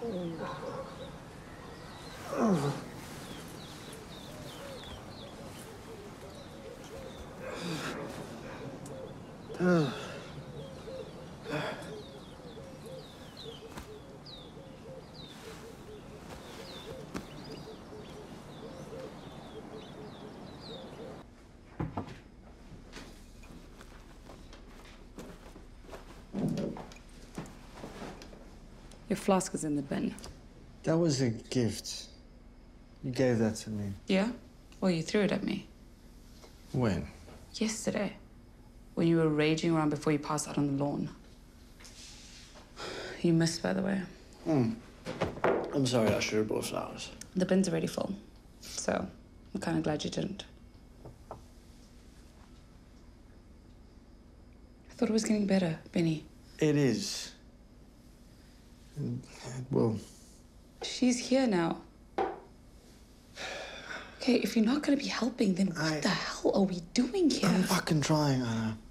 Your flask is in the bin. That was a gift. You gave that to me. Yeah? Well, you threw it at me. When? Yesterday. When you were raging around before you passed out on the lawn. You missed, by the way. I'm sorry, I should have brought flowers. The bin's already full. So, I'm kind of glad you didn't. I thought it was getting better, Benny. It is. Well... She's here now. Okay, if you're not going to be helping, then what the hell are we doing here? I'm fucking trying, Anna.